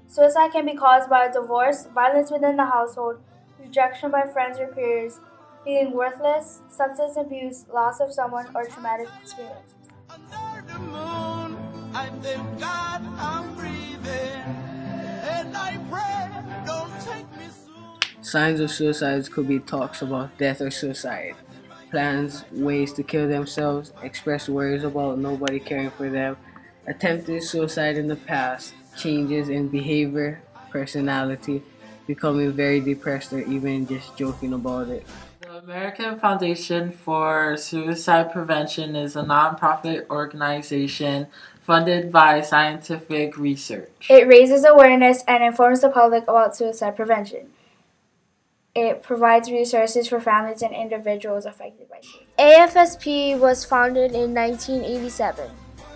Suicide can be caused by a divorce, violence within the household, rejection by friends or peers, feeling worthless, substance abuse, loss of someone, or traumatic experiences. Under the moon, I thank God I'm breathing, and I pray, don't take me soon. Signs of suicides could be talks about death or suicide, plans, ways to kill themselves, express worries about nobody caring for them, attempted suicide in the past, changes in behavior, personality, becoming very depressed or even just joking about it. The American Foundation for Suicide Prevention is a nonprofit organization funded by scientific research. It raises awareness and informs the public about suicide prevention. It provides resources for families and individuals affected by suicide. AFSP was founded in 1987.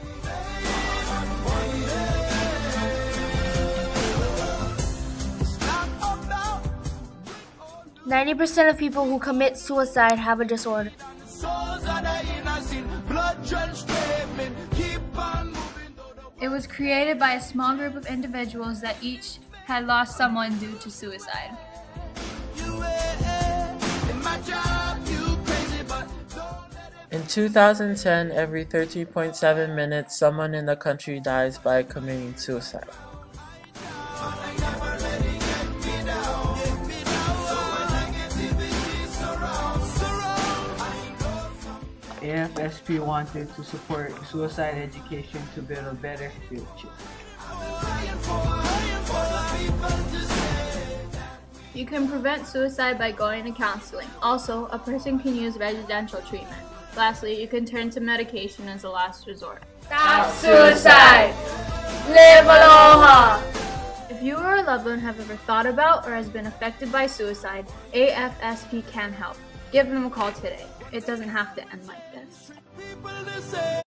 "90% of people who commit suicide have a disorder." It was created by a small group of individuals that each had lost someone due to suicide. In 2010, every 13.7 minutes, someone in the country dies by committing suicide. AFSP wanted to support suicide education to build a better future. You can prevent suicide by going to counseling. Also, a person can use residential treatment. Lastly, you can turn to medication as a last resort. Stop suicide! Live Aloha! If you or a loved one have ever thought about or has been affected by suicide, AFSP can help. Give them a call today. It doesn't have to end like this.